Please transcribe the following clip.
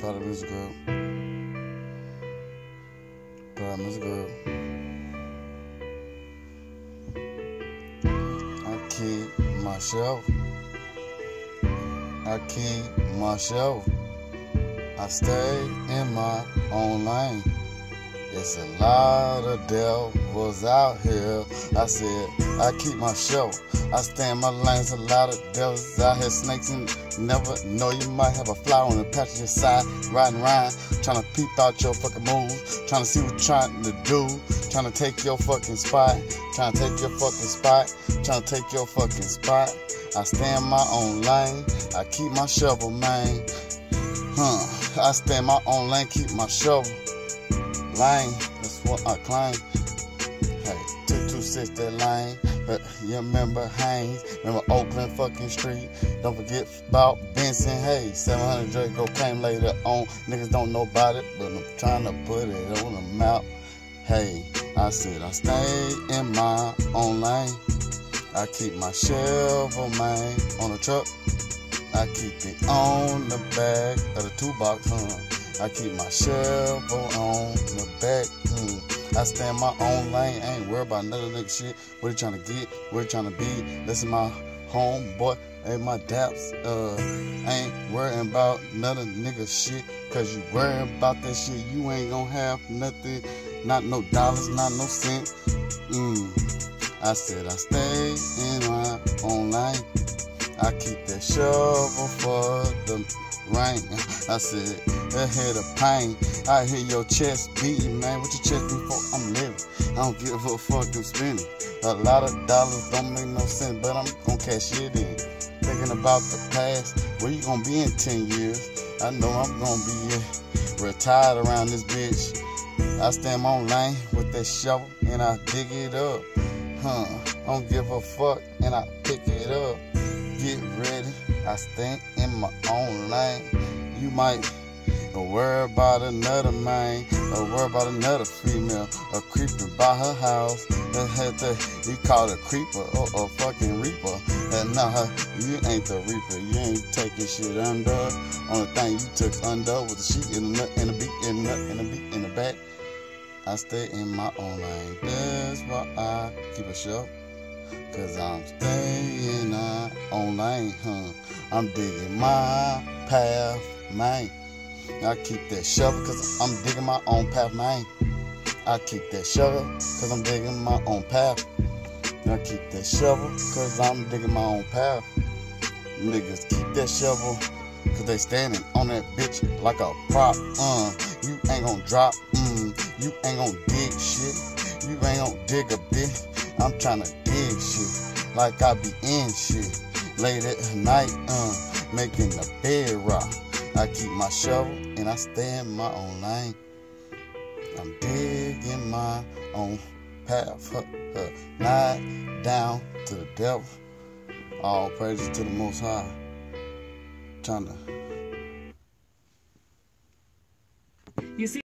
Part of music group. Part of music group. I keep my shelf. I keep my shelf. I stay in my own lane. It's a lot of devils out here. I said, I keep my shelf. I stay in my lanes. A lot of devils out here. Snakes and never know you might have a fly on the patch of your side. Riding around, trying to peep out your fucking moves. Trying to see what you're trying to do. Trying to take your fucking spot. Trying to take your fucking spot. Trying to take your fucking spot. I stay in my own lane. I keep my shovel, man. I stay in my own lane. Keep my shovel. Lane, that's what I claim. Hey, 226 that lane. You remember Haynes, remember Oakland fucking Street. Don't forget about Benson. Hey, 700 Draco came later on. Niggas don't know about it, but I'm trying to put it on the map. Hey, I said I stay in my own lane. I keep my shovel, man, on the truck. I keep it on the back of the toolbox, I keep my shovel on the back. I stay in my own lane. I ain't worried about another nigga shit. What you trying to get? What you trying to be? Listen, my homeboy and my daps. Ain't worrying about another nigga shit. Cause you worrying about that shit. You ain't gonna have nothing. Not no dollars, not no cents. I said I stay in my own lane. I keep that shovel for the rain. I said, I hear the pain. I hear your chest beating, man. What your chest beating for? I'm living. I don't give a fuck I'm spending. A lot of dollars don't make no sense, but I'm gonna cash it in. Thinking about the past, where you gonna be in 10 years? I know I'm gonna be retired around this bitch. I stay in my own lane with that shovel and I dig it up. I don't give a fuck and I pick it up. Get ready, I stay in my own lane. You might worry about another man, or worry about another female, or creeping by her house. You call it a creeper or a fucking reaper. And nah, you ain't the reaper. You ain't taking shit under. Only thing you took under was the sheet in the nut and the beat in the nut and the beat in the back. I stay in my own lane. That's why I keep a shelf. Cause I'm staying in my own lane, I'm digging my path, man. I keep that shovel cause I'm digging my own path, man. I keep that shovel cause I'm digging my own path. I keep that shovel cause I'm digging my own path. Niggas keep that shovel cause they standing on that bitch like a prop. You ain't gon' drop, you ain't gon' dig shit. You ain't gon' dig a bit. I'm tryna dig shit like I be in shit. Late at night, making the bed rock. I keep my shovel and I stay in my own lane. I'm digging my own path. Not down to the devil. All praises to the Most High. Tryna. You see.